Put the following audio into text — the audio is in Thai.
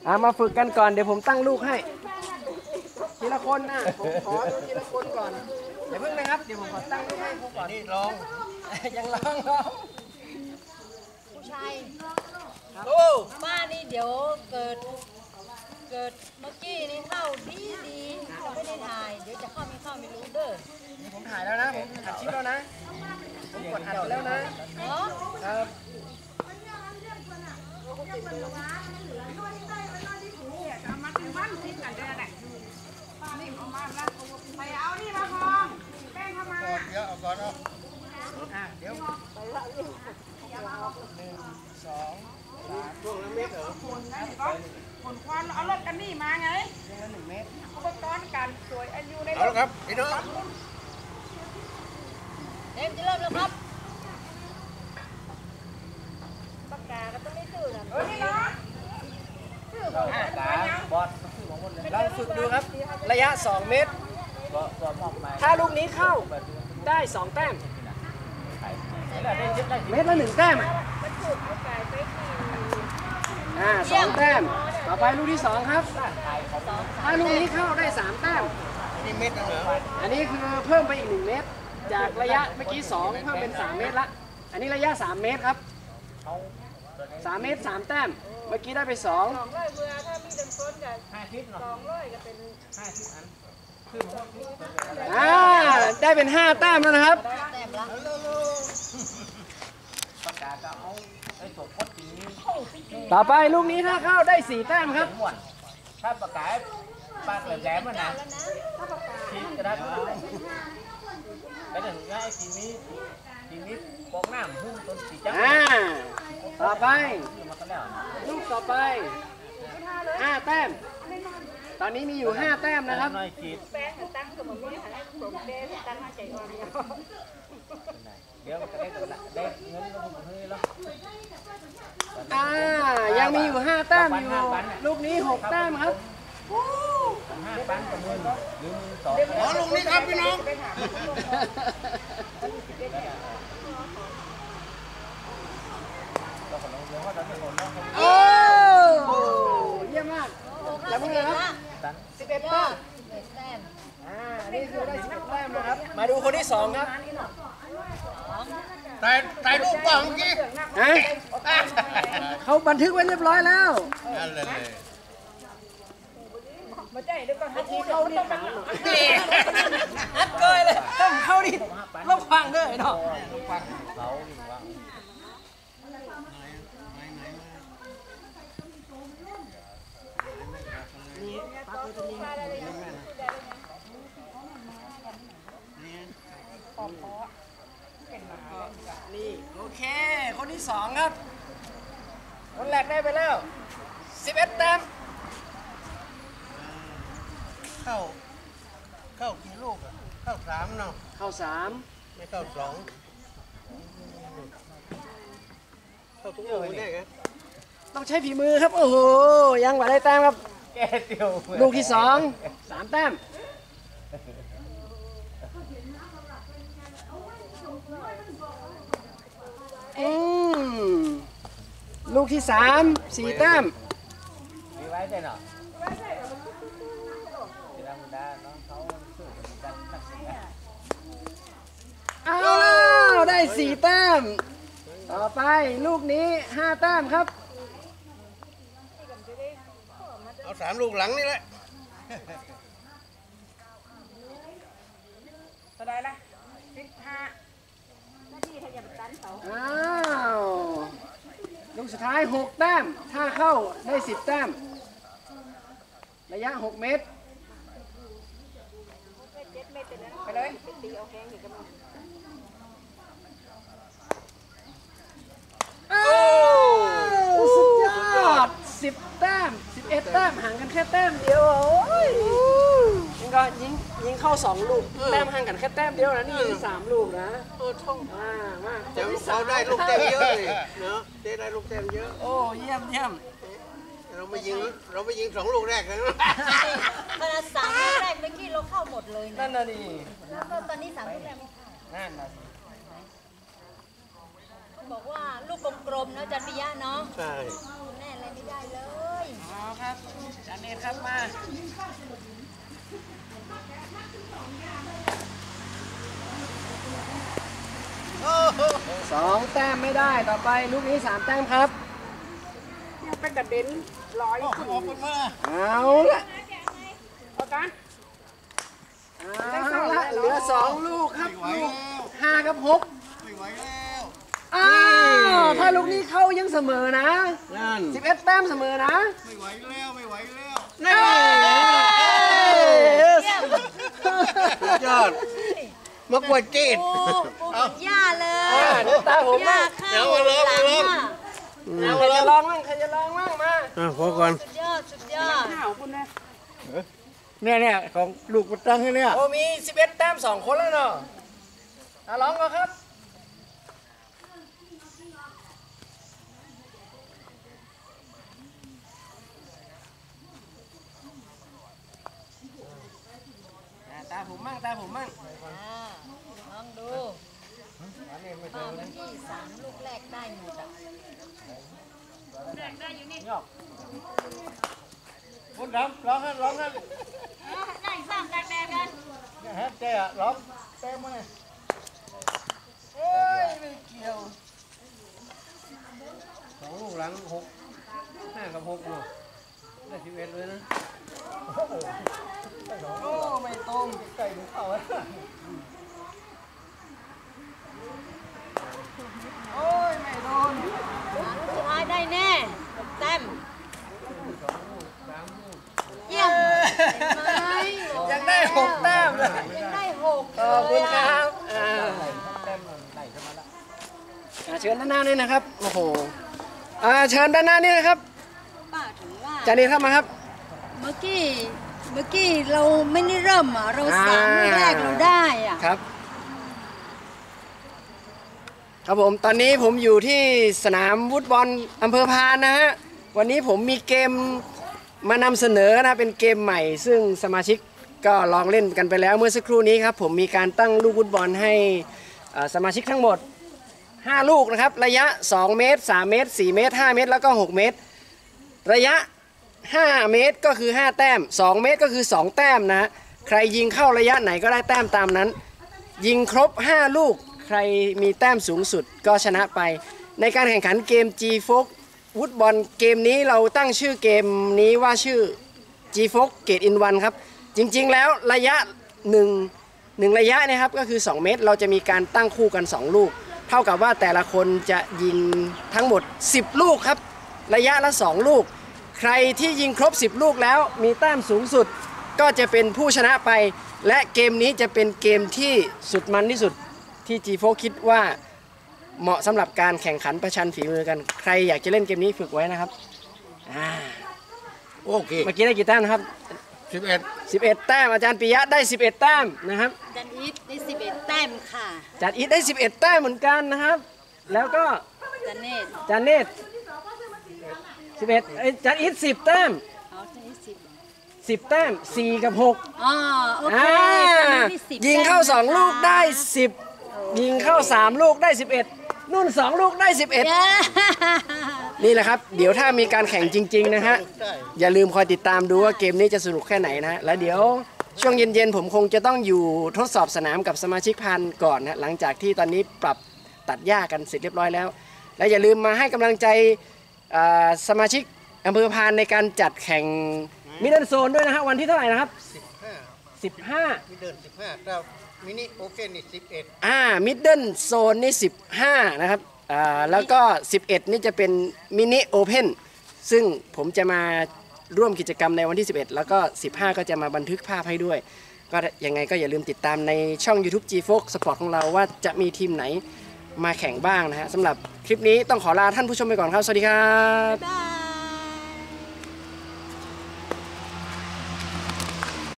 มาฝึกกันก่อนเดี๋ยวผมตั้งลูกให้ทีละคนนะผมขอดูทีละคนก่อนอย่าเพิ่งนะครับเดี๋ยวผมขอตั้งลูกให้ผมก่อนนี่ลองยังลองผู้ชายโอ้ป้านี่เดี๋ยวเกิดเมื่อกี้นี่เข้าดีเราไม่ได้ถ่ายเดี๋ยวจะเข้าไม่รู้เด้อนี่ผมถ่ายแล้วนะผมอัดคลิปแล้วนะผมกดอัดแล้วนะเนาะครับเดี๋ยวเอาก่อนเอาเดี๋ยว1 2 3ช่วงละเมตรเหรอผลควันเอารถกันนี่มาไงช่วงละ1 เมตรอุปกรณ์การสวยอายุในเอาละครับพี่น้องเต็มจะเริ่มแล้วครับปากกาก็ต้องได้ตื่นนี่เนาะลองฝึกดูครับระยะ2 เมตรถ้าลูกนี้เข้าได้2 แต้มเมตรละ1 แต้ม2 แต้มต่อไปลูกที่2ครับถ้าลูกนี้เข้าได้3 แต้มนี่เม็ดนึงเหรออันนี้คือเพิ่มไปอีก1 เมตรจากระยะเมื่อกี้2เพิ่มเป็น3 เมตรละอันนี้ระยะ3 เมตรครับ3 เมตร 3 แต้มเมื่อกี้ได้ไป2 200เบื่อถ้ามีดังต้นกับ200ก็เป็นได้เป็น5 แต้มแล้วนะครับแต้มละต่อไปลูกนี้ถ้าเข้าได้4 แต้มครับถ้าประกาศปากแหลมๆมันนะทีกระดาษแล้วถึงง่ายทีนี้ปอกน้ำหุ้มต้นสีจังต่อไปมากันแล้วลูกต่อไป5 แต้มตอนนี้มีอยู่5 แต้มนะครับน้อยขีดแป้งตั้งกับมันมีหาผมเด้ตั้งใจอ่อนเดี๋ยวก็ได้เงินก็ผมให้แล้วยังมีอยู่5 แต้มอยู่ลูกนี้6 แต้มครับ 5 ปันกับเงินหรือ1 2 ขอลงนี่ครับพี่น้องโอ้เยี่ยมมากอย่าเพิ่งเลยครับ11 แต้มแต้มนี่คือได้11 แต้มนะครับมาดูคนที่2ครับถ่ายรูปเปล่าเมื่อกี้เขาบันทึกไว้เรียบร้อยแล้วนั่นเลยมาใจเดี๋ยวก่อนทีเข้านี่ถามหน่อยอัดเกยเลยต้องเข้านี่ลบฟังด้วยเนาะเขาอยู่ว่านี่โอเค คนที่2ครับ คนแรกได้ไปแล้ว11 แต้มเข้ากี่ลูกอ่ะเข้า3เนาะเข้าไม่เข้า2เข้าทุกลูกไม่ได้ไง 3ต้องใช้ฝีมือครับ โอ้โห ยังกว่าได้แต้มครับแกเตียวลูกที่2 3 แต้ม ลูกที่3 4 แต้มมีไว้ได้เนาะธรรมดาน้องเขาสู้กันนักศึกษาเอาแล้วได้4 แต้ม ต่อไปลูกนี้5 แต้มครับเอา3 ลูกหลังนี่แหละเท่าไรล่ะ15นาทีขยับตันเขาอ้าวลูกสุดท้าย6 แต้ม ถ้าเข้าได้10 แต้ม ระยะ6 เมตรไปเลยตีเอาแห้งอีกกำลังสุดยอด10 แต้ม 11 แต้มห่างกันแค่แต้มเดียวโอ้ยยิงก็ยิงเข้า2 ลูกแต้มห่างกันแค่แต้มเดียวนะนี่ยิง3 ลูกนะท่องมากจะเราได้ลูกเต็มเยอะเลยเนาะได้ลูกเต็มเยอะโอ้เยี่ยมเราไม่ยิง2 ลูกแรกเลยนะขนาด3ลูกแรกเมื่อกี้เราเข้าหมดเลยนั่นะนน่ะดิแล้วก็ตอนนี้3ลูกแรกไม่เข้านั่นน่ะสิบอกว่าลูกกลมๆนะจันปิยะเนาะใช่แน่เลยไม่ได้เลยเอาครับจานเนตครับมา 2 แต้มไม่ได้ต่อไปลูกนี้ 3 แต้มครับยังเป็นกระเด็นลอยขึ้นเอาละเอากันเอาละเหลือ 2 ลูกครับลูก5 กับ 6 ไม่ไหวแล้วอ้าวถ้าลูกนี้เข้ายังเสมอนะนั่น 11 แต้มเสมอนะไม่ไหวแล้วไม่ไหวแล้วนี่สุดยอดมากวดจีดปูเหมือนย่าเลยตาผมย่าบ้างเข้าหลังอ่ะใครจะลองมั่งใครจะลองมั่งมาพอก่อนสุดยอดสุดยอดข้าวคุณนะเนี่ยของลูกกุตั้งให้เนี่ยโอ้มี 11 แต้ม 2 คนแล้วเนาะลองก่อนครับตาผมมั่งตาผมมั่งลองดูป้าเมื่อกี้3 ลูกแรกได้หมดอ่ะคุณดำร้องกันได้สร้างการแบ่งกันเนี่ยฮะเจ๊อะร้องเต้มมาเลยเอ้ยไม่เกี่ยว 2 ลูกหลัง5 กับ 6เนาะได้11เลยนะโอ้ไม่ตรงไก่ดูเข้าโอ้ยไม่โดนสุดท้ายได้แน่6 แต้มเยี่ยมเห็นไหมยังได้ 6 แต้มเลยยังได้6 ขอบคุณครับเชิญด้านหน้านี่นะครับ โอ้โหเชิญด้านหน้านี่นะครับป้าถึงว่าจานีเข้ามาครับเมื่อกี้เราไม่ได้เริ่มอ่ะเรา3 ลูกแรกเราได้อ่ะครับ ครับผมตอนนี้ผมอยู่ที่สนามฟุตบอลอำเภอพานนะฮะวันนี้ผมมีเกมมานำเสนอนะเป็นเกมใหม่ ซึ่งสมาชิกก็ลองเล่นกันไปแล้วเมื่อสักครู่นี้ครับผมมีการตั้งลูกฟุตบอลให้สมาชิกทั้งหมด5 ลูกนะครับระยะ2 เมตร3 เมตร4 เมตร5 เมตรแล้วก็6 เมตรระยะ5 เมตรก็คือ5 แต้ม2 เมตรก็คือ2 แต้มนะฮะใครยิงเข้าระยะไหนก็ได้แต้มตามนั้นยิงครบ5 ลูกใครมีแต้มสูงสุดก็ชนะไปในการแข่งขันเกม G-Fox ฟุตบอลเกมนี้เราตั้งชื่อเกมนี้ว่าชื่อ G-Fox Gate in One ครับจริงๆแล้วระยะ1ระยะนะครับก็คือ2 เมตรเราจะมีการตั้งคู่กัน2 ลูกเท่ากับว่าแต่ละคนจะยิงทั้งหมด10 ลูกครับระยะละ2 ลูกใครที่ยิงครบ10 ลูกแล้วมีแต้มสูงสุดก็จะเป็นผู้ชนะไปและเกมนี้จะเป็นเกมที่สุดมันที่สุดที่ G-Fox คิดว่าเหมาะสำหรับการแข่งขันประชันฝีมือกันใครอยากจะเล่นเกมนี้ฝึกไว้นะครับโอเคเมื่อกี้ได้กี่แต้มนะครับ 11 แต้มอาจารย์ปิยะได้11 แต้มนะครับจันอีทได้11 แต้มค่ะจัดอีทได้11 แต้มเหมือนกันนะครับแล้วก็จันเนตจานเนต11จัดอีท10 แต้มเอาจันอีท 10 แต้ม4 กับ 6 อ๋อโอเคจันอีทได้10 ยิงเข้าแต้ม 2 ลูกได้ 10 ยิงเข้า 3 ลูกได้ 11 นู่น 2 ลูกได้เย้ 11 นี่แหละครับ เดี๋ยวถ้ามีการแข่งจริงๆนะฮะอย่าลืมคอยติดตามดูว่าเกมนี้จะสนุกแค่ไหนนะฮะแล้วเดี๋ยวช่วงเย็นๆผมคงจะต้องอยู่ทดสอบสนามกับสมาชิกพันก่อนนะหลังจากที่ตอนนี้ปรับตัดหญ้ากันเสร็จเรียบร้อยแล้วและอย่าลืมมาให้กำลังใจสมาชิกอำเภอพานในการจัดแข่งมิดเดิลโซนด้วยนะฮะวันที่เท่าไหร่นะครับ 15 มีเดิน15เรามินิโอเพ่นนี่มิดเดิลโซนนี่15นะครับแล้วก็11นี่จะเป็นมินิโอเพนซึ่งผมจะมาร่วมกิจกรรมในวันที่11แล้วก็15ก็จะมาบันทึกภาพให้ด้วยก็ยังไงก็อย่าลืมติดตามในช่อง YouTube G-Fox Sport ของเราว่าจะมีทีมไหนมาแข่งบ้างนะฮะสำหรับคลิปนี้ต้องขอลาท่านผู้ชมไปก่อนครับสวัสดีครับบ๊ายบาย